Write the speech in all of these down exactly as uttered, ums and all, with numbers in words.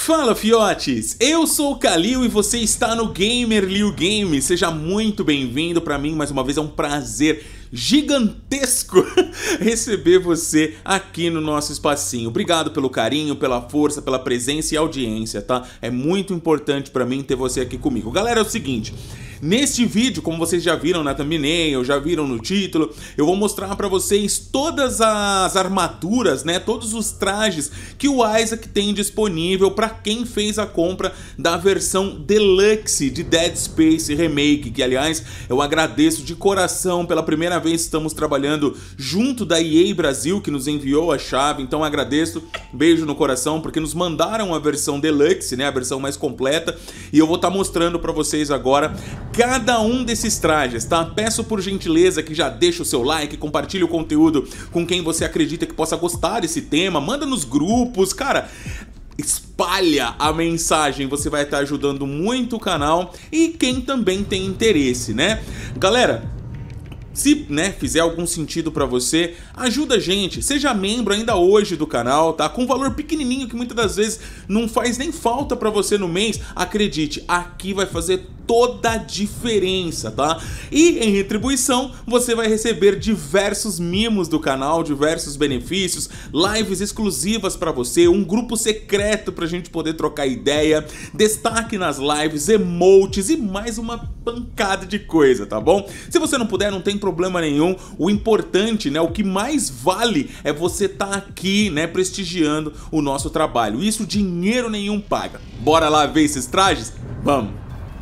Fala, fiotes! Eu sou o Kalil e você está no Gamer Liu Game. Seja muito bem-vindo. Para mim, mais uma vez, é um prazer gigantesco receber você aqui no nosso espacinho. Obrigado pelo carinho, pela força, pela presença e audiência, tá? É muito importante para mim ter você aqui comigo. Galera, é o seguinte... Neste vídeo, como vocês já viram na thumbnail, já viram no título, eu vou mostrar pra vocês todas as armaduras, né, todos os trajes que o Isaac tem disponível pra quem fez a compra da versão Deluxe de Dead Space Remake, que aliás eu agradeço de coração, pela primeira vez estamos trabalhando junto da E A Brasil, que nos enviou a chave, então agradeço, beijo no coração, porque nos mandaram a versão Deluxe, né, a versão mais completa, e eu vou estar mostrando pra vocês agora cada um desses trajes, tá? Peço por gentileza que já deixe o seu like, compartilhe o conteúdo com quem você acredita que possa gostar desse tema, manda nos grupos, cara... Espalha a mensagem, você vai estar ajudando muito o canal e quem também tem interesse, né? Galera... Se, né, fizer algum sentido pra você, ajuda a gente, seja membro ainda hoje do canal, tá? Com um valor pequenininho que muitas das vezes não faz nem falta pra você no mês, acredite, aqui vai fazer toda a diferença, tá? E em retribuição, você vai receber diversos mimos do canal, diversos benefícios, lives exclusivas pra você, um grupo secreto pra gente poder trocar ideia, destaque nas lives, emotes e mais uma pancada de coisa, tá bom? Se você não puder, não tem problema nenhum, o importante, né, o que mais vale é você estar aqui, né, prestigiando o nosso trabalho, isso dinheiro nenhum paga. Bora lá ver esses trajes? Vamos!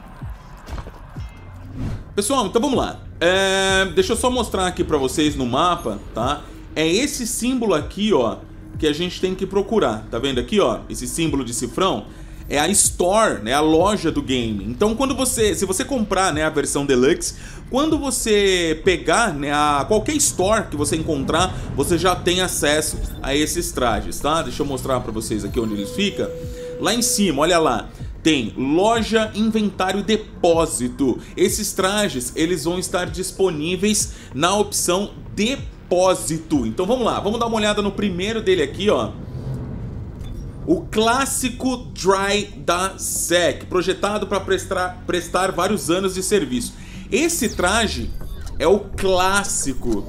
Pessoal, então vamos lá, é, deixa eu só mostrar aqui pra vocês no mapa, tá? É esse símbolo aqui, ó, que a gente tem que procurar, tá vendo aqui, ó, esse símbolo de cifrão? É a Store, né, a loja do game. Então quando você, se você comprar, né, a versão Deluxe, quando você pegar, né, a qualquer Store que você encontrar, você já tem acesso a esses trajes, tá? Deixa eu mostrar pra vocês aqui onde eles ficam. Lá em cima, olha lá, tem loja, inventário, depósito. Esses trajes, eles vão estar disponíveis na opção depósito. Então vamos lá, vamos dar uma olhada no primeiro dele aqui, ó. O clássico Dry da Sec, projetado para prestar, prestar vários anos de serviço. Esse traje é o clássico.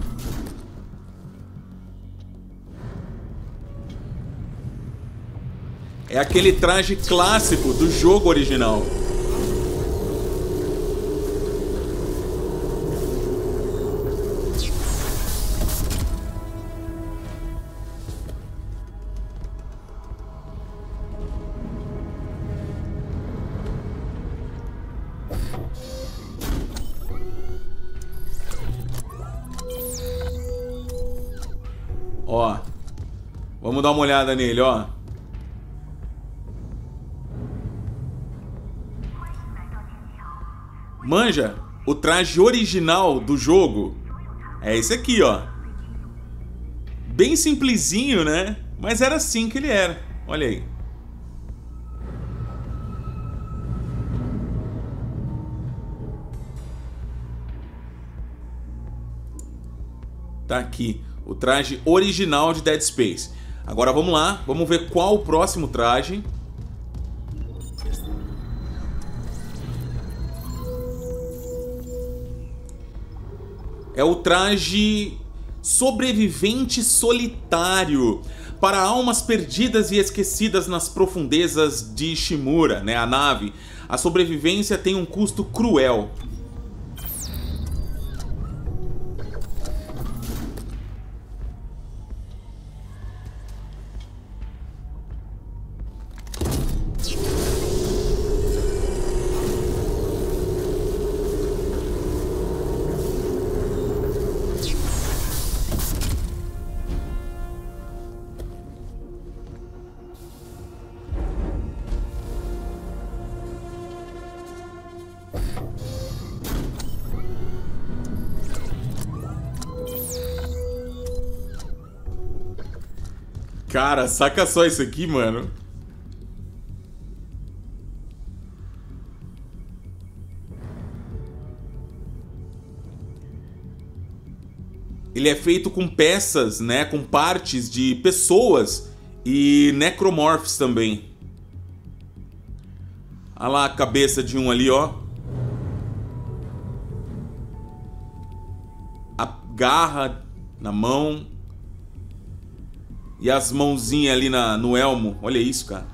É aquele traje clássico do jogo original. Ó, vamos dar uma olhada nele, ó. Manja, o traje original do jogo é esse aqui, ó. Bem simplesinho, né? Mas era assim que ele era, olha aí. Tá aqui. O traje original de Dead Space. Agora vamos lá, vamos ver qual o próximo traje. É o traje sobrevivente solitário para almas perdidas e esquecidas nas profundezas de Ishimura, né, a nave. A sobrevivência tem um custo cruel. Cara, saca só isso aqui, mano. Ele é feito com peças, né, com partes de pessoas e necromorphs também. Olha lá a cabeça de um ali, ó. A garra na mão. E as mãozinhas ali na, no elmo. Olha isso, cara.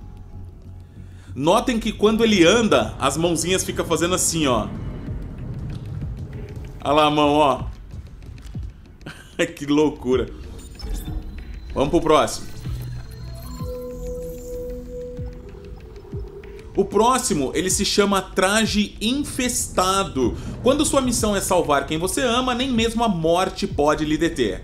Notem que quando ele anda, as mãozinhas ficam fazendo assim, ó. Olha lá a mão, ó. Que loucura. Vamos pro próximo. O próximo, ele se chama Traje Infestado. Quando sua missão é salvar quem você ama, nem mesmo a morte pode lhe deter.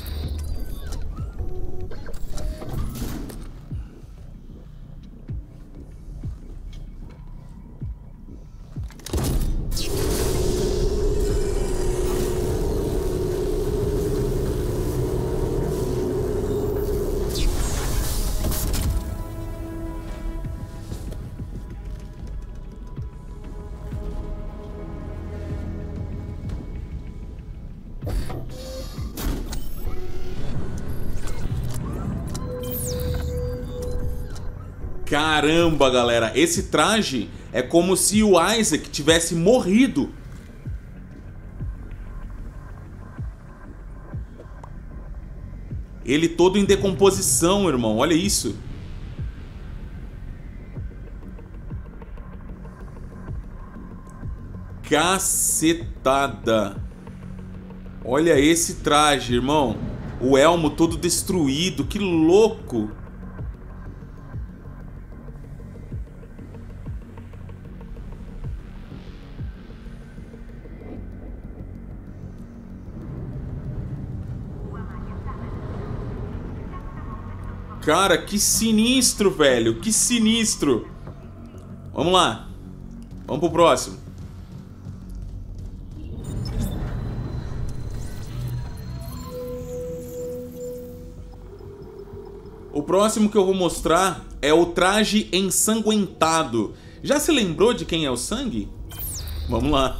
Caramba, galera, esse traje é como se o Isaac tivesse morrido. Ele todo em decomposição, irmão, olha isso. Cacetada. Olha esse traje, irmão. O elmo todo destruído, que louco. Cara, que sinistro, velho. Que sinistro. Vamos lá. Vamos pro próximo. O próximo que eu vou mostrar é o traje ensanguentado. Já se lembrou de quem é o sangue? Vamos lá.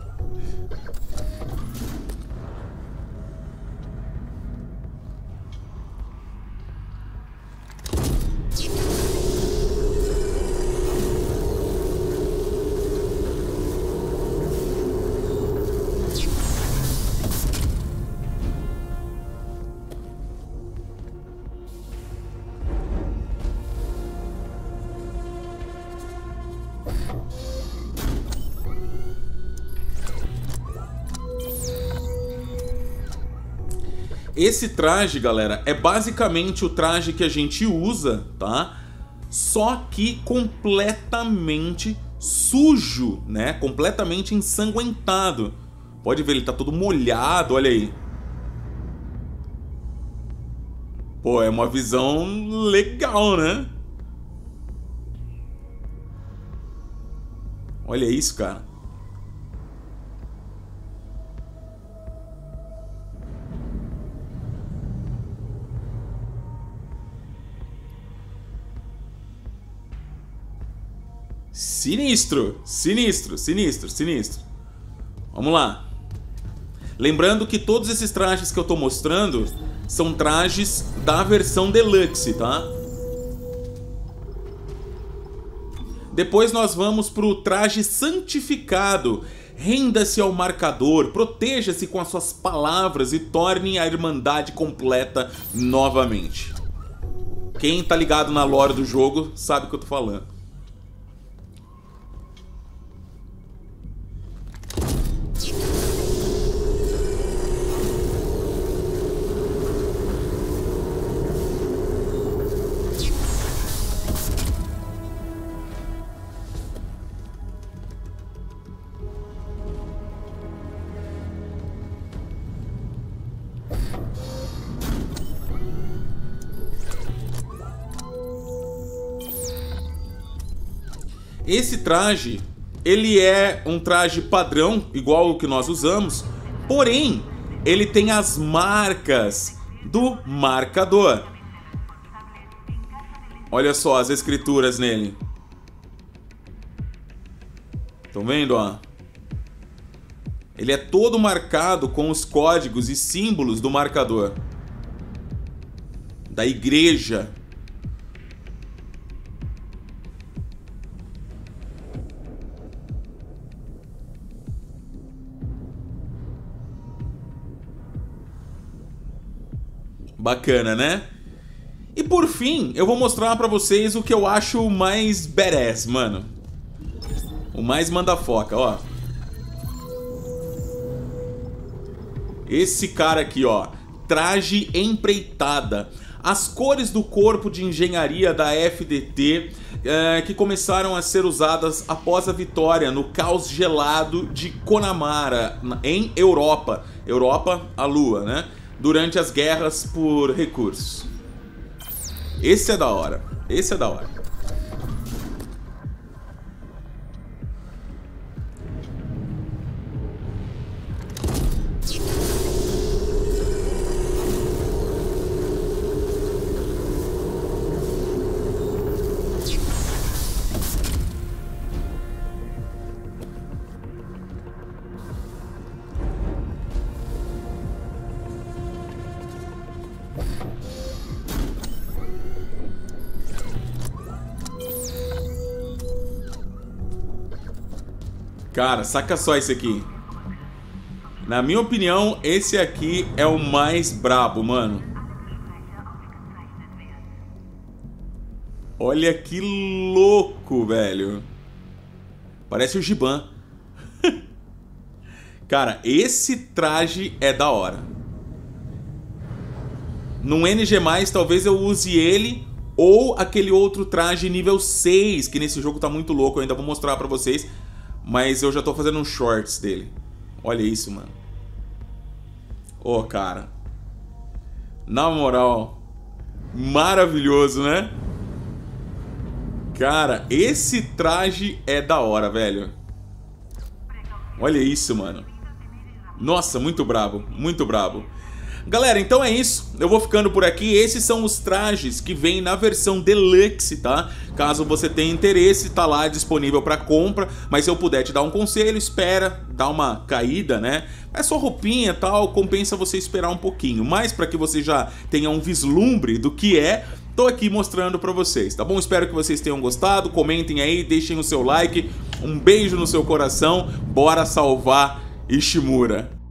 Esse traje, galera, é basicamente o traje que a gente usa, tá? Só que completamente sujo, né? Completamente ensanguentado. Pode ver, ele tá todo molhado, olha aí. Pô, é uma visão legal, né? Olha isso, cara. Sinistro, sinistro, sinistro, sinistro. Vamos lá. Lembrando que todos esses trajes que eu tô mostrando são trajes da versão Deluxe, tá? Depois nós vamos pro traje santificado. Renda-se ao marcador, proteja-se com as suas palavras e torne a Irmandade completa novamente. Quem tá ligado na lore do jogo sabe o que eu tô falando. Esse traje, ele é um traje padrão, igual o que nós usamos, porém, ele tem as marcas do marcador. Olha só as escrituras nele. Estão vendo, ó? Ele é todo marcado com os códigos e símbolos do marcador. Da igreja. Bacana, né? E por fim, eu vou mostrar pra vocês o que eu acho mais badass, mano. O mais manda-foca, ó. Esse cara aqui, ó. Traje empreitada. As cores do corpo de engenharia da F D T é, que começaram a ser usadas após a vitória no caos gelado de Connemara, em Europa. Europa, a Lua, né? Durante as guerras por recursos. Esse é da hora. Esse é da hora. Cara, saca só esse aqui. Na minha opinião, esse aqui é o mais brabo, mano. Olha que louco, velho. Parece o Giban. Cara, esse traje é da hora. Num N G mais, talvez eu use ele ou aquele outro traje nível seis, que nesse jogo tá muito louco. Eu ainda vou mostrar pra vocês. Mas eu já tô fazendo um shorts dele. Olha isso, mano. Ô, oh, cara. Na moral. Maravilhoso, né? Cara, esse traje é da hora, velho. Olha isso, mano. Nossa, muito brabo. Muito brabo. Galera, então é isso. Eu vou ficando por aqui. Esses são os trajes que vêm na versão Deluxe, tá? Caso você tenha interesse, tá lá disponível para compra. Mas se eu puder te dar um conselho, espera, dá uma caída, né? É só roupinha e tal, compensa você esperar um pouquinho. Mas para que você já tenha um vislumbre do que é, tô aqui mostrando pra vocês, tá bom? Espero que vocês tenham gostado. Comentem aí, deixem o seu like. Um beijo no seu coração. Bora salvar Ishimura.